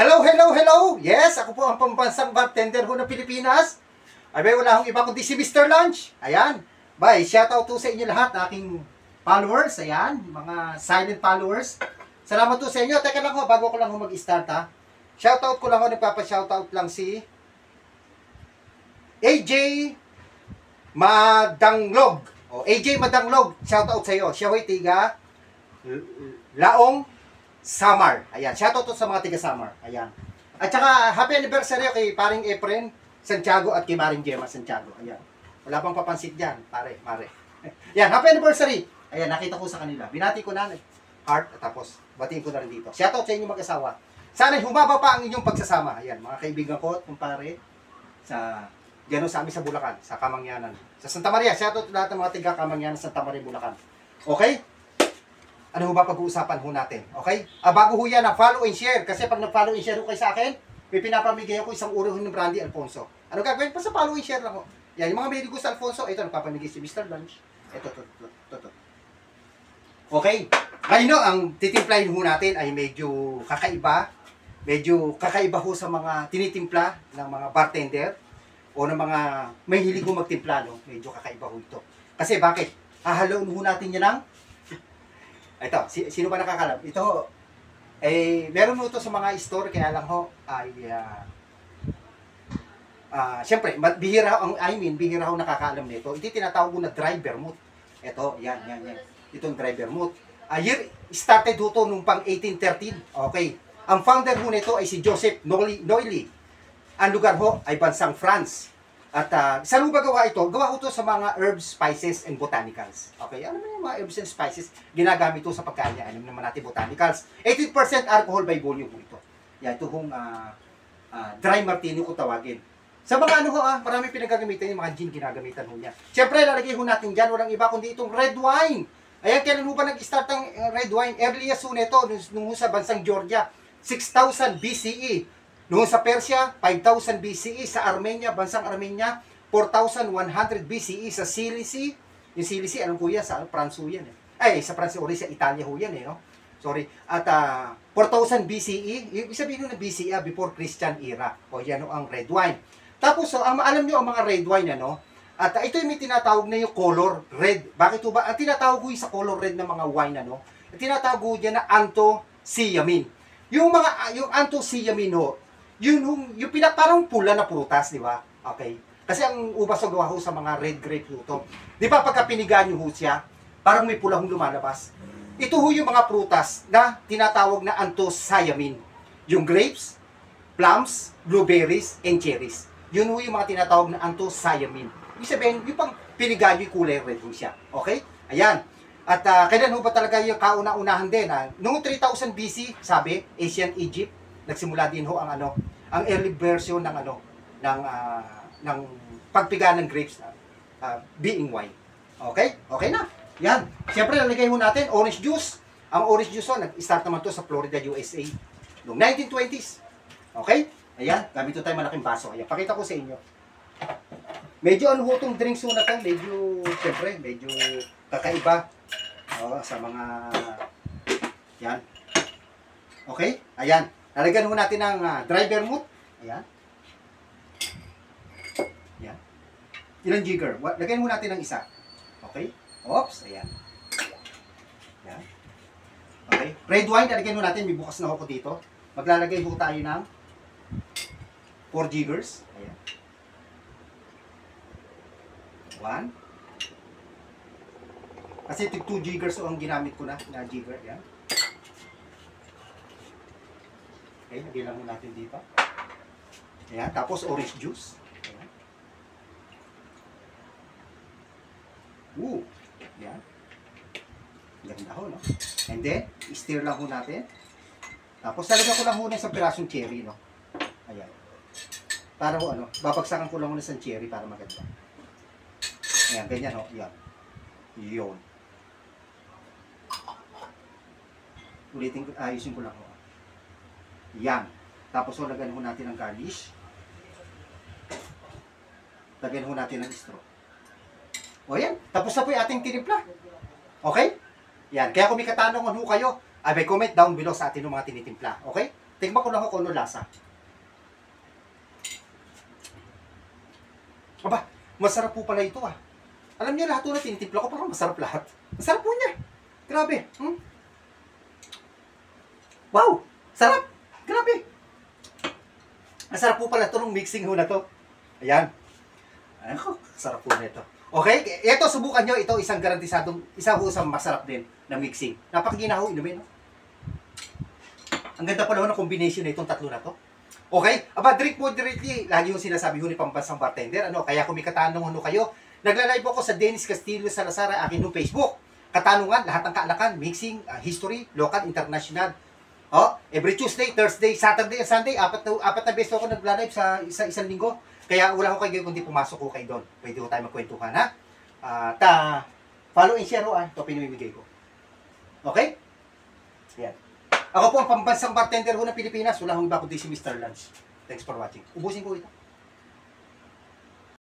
Hello, hello, hello! Yes, ako po ang pambansang bartender ho ng Pilipinas. Ay, wala akong iba kundi si Mr. Lunch. Ayan. Bye, shoutout to sa inyo lahat, aking followers. Ayan, mga silent followers. Salamat to sa inyo. Teka lang ho, bago ko lang ho mag-start ha. Shoutout ko lang ho, nagpapa-shoutout lang si AJ Madanglog. O, AJ Madanglog, shoutout sa iyo. Siya ho'y tiga Laong Samar. Ayan, shoutout to sa mga tiga Samar. Ayan. At saka, happy anniversary kay paring Efren Santiago at kay Maring Gemma Santiago. Ayan. Wala pang papansit dyan, pare. Ayan, happy anniversary. Ayan, nakita ko sa kanila. Binati ko na, heart, at tapos, batiin ko na rin dito. Shoutout sa inyong mag-asawa. Sana'y humaba pa ang inyong pagsasama. Ayan, mga kaibigan ko at kumpare, sa, diyan sa amin sa Bulacan, sa Kamangyanan. Sa Santa Maria, shoutout lahat ng mga tiga Kamangyanan, Santa Maria, Bulacan. Okay? Ano ho ba pag-uusapan ho natin? Okay? Bago ho yan, follow and share. Kasi pag nag-follow and share ho kayo sa akin, may pinapamigay ako isang uro ho ng Brandy Alfonso. Ano gagawin? Basta follow and share lang ho. Yan, yung mga may gusto Alfonso, ito, nagpapamigay si Mr. Lunch. Ito. Okay? Ngayon no, ang titimplahin ho natin ay medyo kakaiba. Medyo kakaiba ho sa mga tinitimpla ng mga bartender o ng mga may hilig ho magtimpla, no? Medyo kakaiba ho ito. Kasi bakit? Hahaloon ho natin yan ng ito, sino ba nakakalam? Ito, meron mo ito sa mga store, kaya lang ho, ay, siyempre, bihira ho nakakaalam nito. Ito tinatawag ko na dry vermouth. Ito, yan. Itong dry vermouth. Year started ho ito nung pang 1813. Okay. Ang founder ho nito ay si Joseph Noilly. Ang lugar ho ay bansang France. At saan mo ba gawa ito? Gawa ko ito sa mga herbs, spices, and botanicals. Okay, ano naman yung mga herbs and spices? Ginagamit ito sa pagkain niya. Ano naman natin botanicals? 18% alcohol by volume po ito. Yan, ito hong dry martini kung tawagin. Sa mga ano ho, marami pinagagamitan yung mga gin ginagamitan ho niya. Siyempre, lalagay ho natin dyan, walang iba kundi itong red wine. Ayan, kailan ho ba nag-start ang red wine? Earliest ho nito, nung sa bansang Georgia, 6,000 BCE. Noong sa Persia, 5,000 BCE. Sa Armenia, bansang Armenia, 4,100 BCE. Sa Cilicia, yung Cilicia, alam ko yan, sa France ho yan. Sa France, ori sa Italia ho yan, no? Sorry. At 4,000 BCE, yung sabihin nyo na BCE, before Christian era. O yan ang red wine. Tapos, alam nyo ang mga red wine, ano? At ito yung may tinatawag na yung color red. Bakit ba? Ang tinatawag ko yung sa color red ng mga wine, ano? Ang tinatawag ko dyan na anthocyanin. Yung anthocyanin ho, yung parang pula na prutas, di ba? Okay. Kasi ang ubas na gawa ho sa mga red grape ho to. Di ba pagka piniga nyo ho siya, parang may pula hong lumalabas. Ito ho yung mga prutas na tinatawag na anthocyanin. Yung grapes, plums, blueberries, and cherries. Yun ho yung mga tinatawag na anthocyanin. Ibig sabihin, yung pang piniga nyo yung kulay red ho siya. Okay? Ayan. At kailan ho ba talaga yung kauna-unahan din? Noong 3000 BC, sabi, Ancient Egypt, nagsimula din ho ang early version ng pagpiga ng grapes being wine. Okay? Okay na. Yan. Siyempre, lalagay ho natin orange juice. Ang orange juice ho, nag-start naman to sa Florida, USA. Noong 1920s. Okay? Ayan. Gamit tayo malaking baso. Ayan. Pakita ko sa inyo. Medyo ano ho itong drinks ho na to. Medyo kakaiba. Sa mga yan. Okay? Ayan. Lalagyan ho natin ng dry vermouth. Ayan. Ayan. Ilang jigger? Lagyan ho natin ng isa. Okay? Oops. Ayan. Ayan. Okay. Red wine, lalagyan ho natin. May bukas na ho ko dito. Maglalagay ho tayo ng 4 jiggers. Ayan. 1. Kasi 2 jiggers ho ang ginamit ko na jigger. Ayan. Okay, lagyan lang natin dito. Ayan, tapos orange juice. Ayan. Ayan. Ganda ho, no? And then, stir lang ho natin. Tapos, lalagyan ko lang ho na isang pirasong cherry, no? Ayan. Para ho, babagsakan ko lang ho na isang cherry para maganda. Ayan, ganyan ho. Ayan. Yun. Ayusin ko lang ho. Yan. Tapos lagyan ho natin ng garnish. Lagyan ho natin ng straw. O yan. Tapos na po yung ating tinimpla. Okay? Yan. Kaya kung may katanungan ho kayo, may comment down below sa atin ng mga tinitimpla. Okay? Tingnan ko lang kung ano lasa. Aba, masarap po pala ito ah. Alam niyo lahat po na tinitimpla ko, parang masarap lahat. Masarap po niya. Grabe. Wow! Sarap! Grabe! Masarap po pala ito nung mixing ho na to. Ayan. Ako, sarap po na ito. Okay, ito subukan nyo. Ito isang garantisadong, isang masarap din na mixing. Napakaginaho, inumin. No? Ang ganda pa naman ng combination na itong tatlo na to. Okay? Aba, drink moderately. Lagi yung sinasabi ho ni pambansang bartender. Ano? Kaya kung may katanungan kayo, nagla-live ako sa Dennis Castillo Salazar, akin ng Facebook. Katanungan, lahat ng kaalakan, mixing, history, local, international. Oh, every Tuesday, Thursday, Saturday, and Sunday, apat na beses ako nagla-live sa isang linggo. Kaya wala ko kayo kundi pumasok ko kayo doon. Pwede ko tayo magkwentuhan, ha? Follow and share ho, ito pinamimigay ko. Okay? Yan. Ako po ang pambansang bartender ho ng Pilipinas. Wala akong iba kundi si Mr. Lance. Thanks for watching. Ubusin ko ito.